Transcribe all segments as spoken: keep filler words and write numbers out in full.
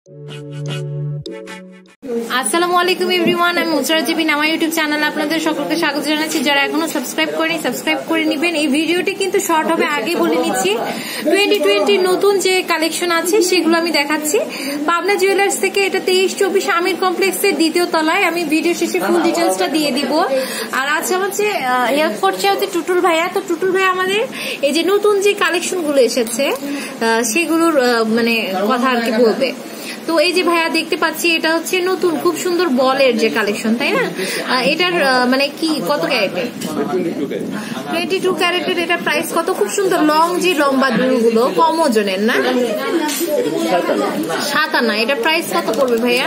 আসসালামু আলাইকুম এভরিওয়ান, আমি মুসরাত জিবিন। আমার ইউটিউব চ্যানেলে আপনাদের সকলকে স্বাগত জানাচ্ছি। যারা এখনো সাবস্ক্রাইব করেনি সাবস্ক্রাইব করে নেবেন। এই ভিডিওটি কিন্তু শর্ট হবে, আগে বলে নিচ্ছি। টোয়েন্টি টোয়েন্টি নতুন যে কালেকশন আছে সেগুলো আমি দেখাচ্ছি পাবনা জুয়েলার্স থেকে। এটা তেইশ চব্বিশ আমির কমপ্লেক্সের দ্বিতীয় তলায়। আমি ভিডিও শেষে ফুল ডিটেলসটা দিয়ে দিব। আর আজকে হচ্ছে হেল্প করছে হচ্ছে টুটুল ভাইয়া। তো টুটুল ভাইয়া আমাদের এই যে নতুন যে কালেকশন গুলো এসেছে সেগুলোর মানে কথা আর কি বলবে। তো এই যে ভাইয়া দেখতে পাচ্ছি এটা হচ্ছে নতুন খুব সুন্দর বলের যে কালেকশন, তাই না? এটার মানে কি কত ক্যারেটের? টোয়েন্টি টু ক্যারেটের। এটা প্রাইস কত? খুব সুন্দর লং যে লম্বা দুলগুলো কম ওজনের, না? সাত আনা। এটা প্রাইস কত পড়বে ভাইয়া?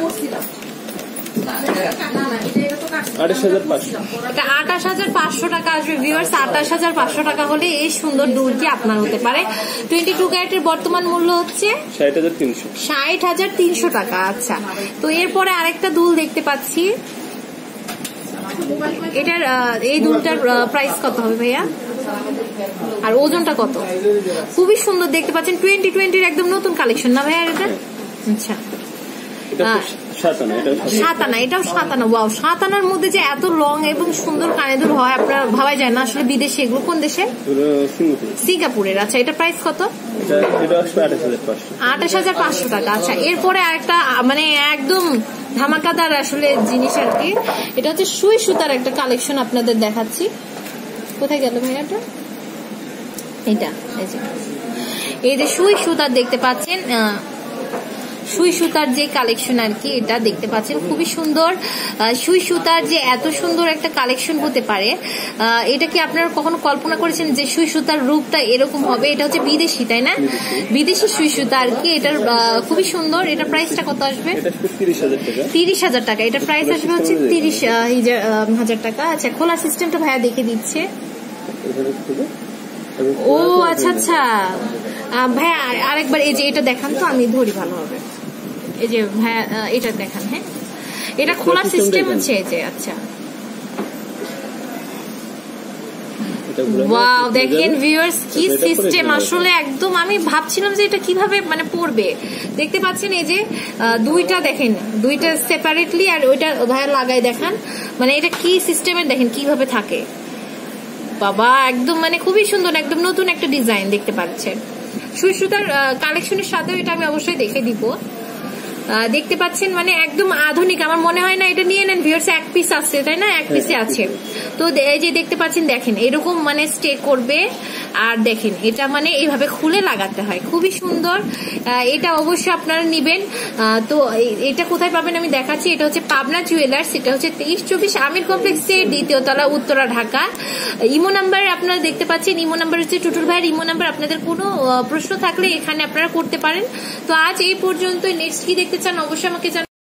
এটা আঠাশ হাজার পাঁচশো টাকা আসবে ভিউয়ার্স। আঠাশ হাজার পাঁচশো টাকা হলে এই সুন্দর দুলটি আপনার হতে পারে। টোয়েন্টি টু ক্যারেটের বর্তমান মূল্য হচ্ছে ষাট হাজার তিনশো টাকা। আচ্ছা, তো এরপরে আরেকটা দুল দেখতে পাচ্ছি। এটার এই দুলটার প্রাইস কত হবে ভাইয়া? আর ওজনটা কত? খুবই সুন্দর দেখতে পাচ্ছেন। টোয়েন্টি টোয়েন্টির একদম নতুন কালেকশন না ভাইয়া এটা? আচ্ছা, সাতানা। এটাও সাতানা। ওয়াও, সাতানার মধ্যে যে এত লং এবং সুন্দর কানে দুল হয় আপনার ভাবা যায় না। আসলে বিদেশে এগুলো কোন দেশে? সিঙ্গাপুরের। আচ্ছা, এটা প্রাইস কত? আঠাশ হাজার পাঁচশো টাকা। আচ্ছা, এরপরে আরেকটা মানে একদম ধামাকাদার আসলে জিনিস আর কি। এটা হচ্ছে সুই সুতার একটা কালেকশন আপনাদের দেখাচ্ছি। কোথায় গেল ভাইয়াটা? এটা এই যে সুই সুতার দেখতে পাচ্ছেন, সুই সুতার যে কালেকশন আর কি, এটা দেখতে পাচ্ছেন খুবই সুন্দর। সুই সুতার যে এত সুন্দর একটা কালেকশন হতে পারে এটা কি আপনারা কখনো কল্পনা করেছেন যে সুই সুতার রূপটা এরকম হবে? এটা হচ্ছে বিদেশি, তাই না? বিদেশি সুই সুতা আর কি। এটার খুবই সুন্দর। এটা প্রাইসটা কত আসবে? তিরিশ হাজার টাকা। এটা প্রাইস আসবে হচ্ছে তিরিশ হাজার টাকা। আচ্ছা, খোলা সিস্টেমটা ভাইয়া দেখে দিচ্ছে। ও আচ্ছা আচ্ছা ভাইয়া, আরেকবার এই যে এটা দেখান তো, আমি ধরি ভালো হবে। এই যে ভাইয়া এটা দেখান। হ্যাঁ, এটা খোলা সিস্টেম হচ্ছে এই যে। আচ্ছা, ওয়াও, দেখেন ভিউয়ার্স কি সিস্টেম। আসলে একদম আমি ভাবছিলাম যে এটা কিভাবে মানে পড়বে। দেখতে পাচ্ছেন এই যে দুইটা, দেখেন দুইটা সেপারেটলি, আর ওইটা ভাইয়া লাগাই দেখান। মানে এটা কি সিস্টেমের দেখেন কিভাবে থাকে। বাবা, একদম মানে খুবই সুন্দর, একদম নতুন একটা ডিজাইন দেখতে পাচ্ছেন। সুই সুতার কালেকশনের সাথেও এটা আমি অবশ্যই দেখে দিব। দেখতে পাচ্ছেন মানে একদম আধুনিক। আমার মনে হয় না এটা নিয়ে নেন ভিউয়ার্স, এক পিস আছে, তাই না? এক পিসে আছে। তো এই যে দেখতে পাচ্ছেন, দেখেন এরকম মানে স্টে করবে। আর দেখেন এটা মানে এইভাবে খুলে লাগাতে হয়, খুবই সুন্দর। এটা অবশ্যই আপনারা নিবেন। তো এটা কোথায় পাবেন আমি দেখাচ্ছি। এটা হচ্ছে পাবনা জুয়েলার্স। এটা হচ্ছে তেইশ চব্বিশ আমির কমপ্লেক্সের দ্বিতীয় তলা, উত্তরা, ঢাকা। ইমো নাম্বার আপনারা দেখতে পাচ্ছেন। ইমো নাম্বার হচ্ছে টুটুল ভাইয়ের ইমো নাম্বার। আপনাদের কোনো প্রশ্ন থাকলে এখানে আপনারা করতে পারেন। তো আজ এই পর্যন্ত। নেক্সট কি দেখতে চান অবশ্যই আমাকে জানান।